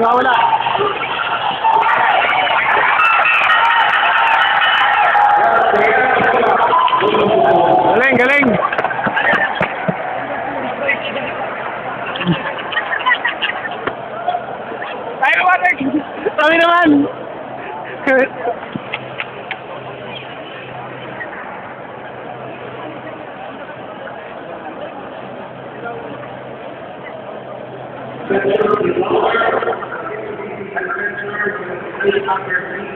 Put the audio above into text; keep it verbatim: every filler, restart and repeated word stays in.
Nawawala. Galing, galing. Tayo naman, Tek. Kami naman. Adventure, adventure,